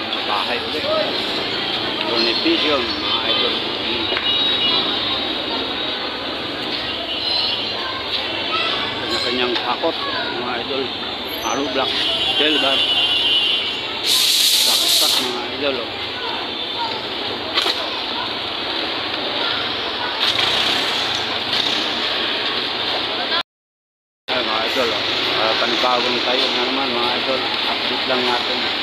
bahay ulit. Bonificio mga idol. Kanya-kanyang hakot mga idol. Aro black, silver, black mga idol. Ay mga idol, panibagong tayo na naman mga idol. Update lang natin.